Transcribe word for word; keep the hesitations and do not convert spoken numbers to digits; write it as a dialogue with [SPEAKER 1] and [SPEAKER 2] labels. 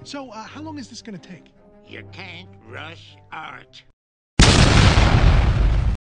[SPEAKER 1] So, uh, how long is this gonna take?
[SPEAKER 2] You can't rush art.